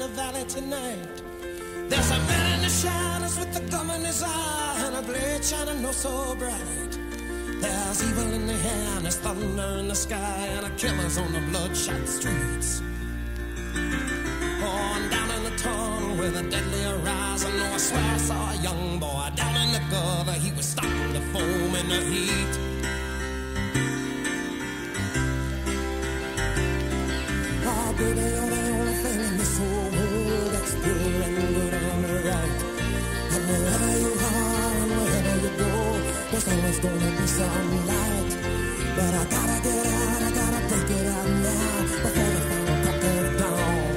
valley tonight. There's a man in the shadows with the gum in his eye and a blade shining oh so bright. There's evil in the air and there's thunder in the sky and a killer's on the bloodshot streets. Oh, and down in the tunnel with a deadly horizon, oh, I swear I saw a young boy down in the gutter. He was starting to foam in the heat. Oh, baby, you're the only thing in this whole world that's pure and good and right. And wherever you are and wherever you go, there's always gonna be some light. But I gotta get out, I gotta break it out now before the final crack of dawn.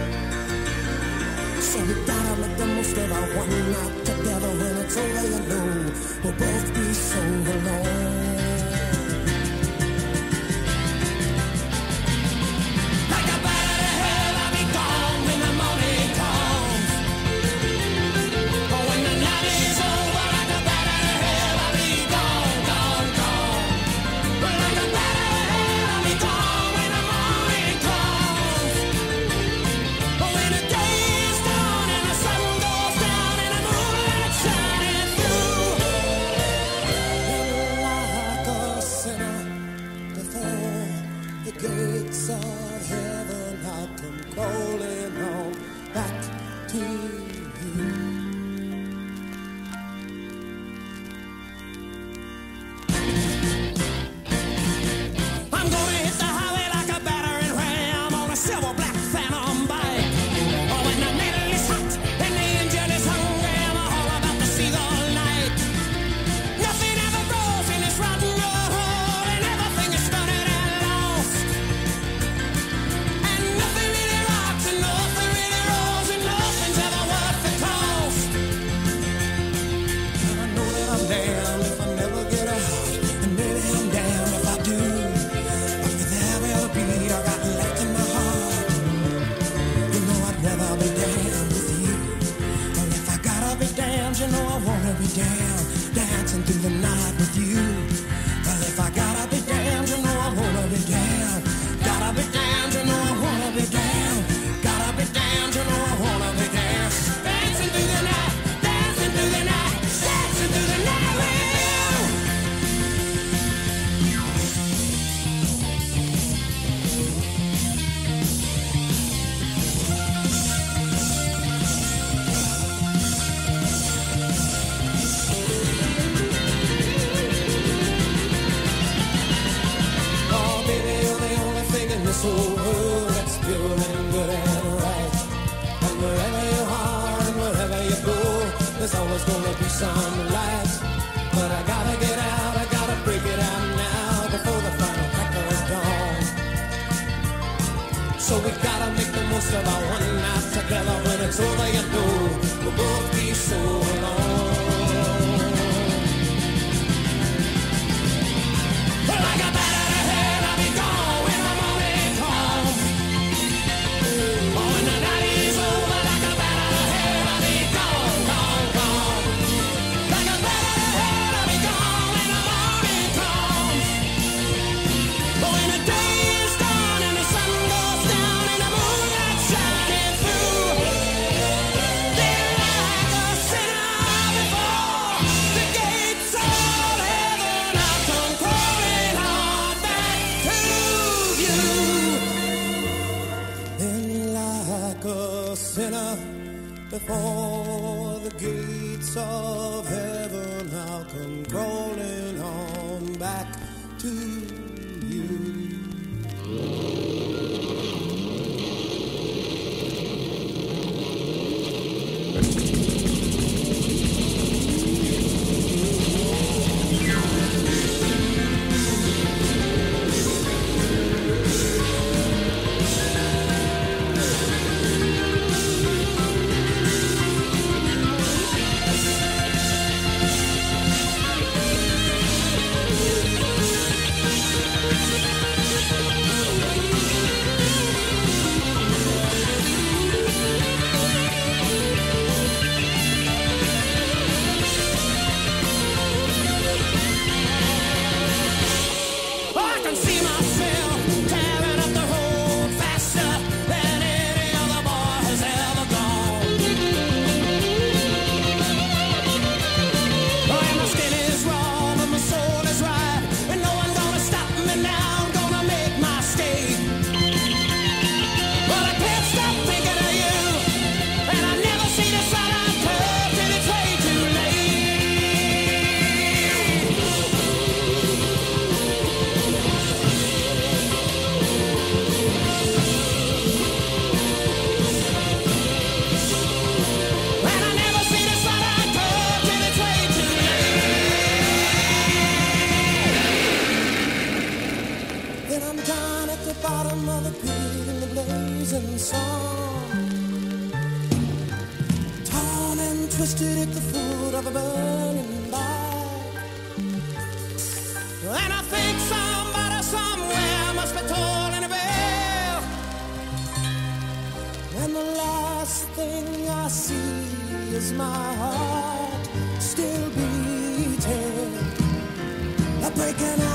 So we gotta make the most of our one night together. When it's over, you know we'll both be so alone. Before the gates of heaven, I'll come crawling on back to you. bottom of the pit in the blazing sun, torn and twisted at the foot of a burning bark. And I think somebody somewhere must be tolling a bell, and the last thing I see is my heart still beating, a breaking out.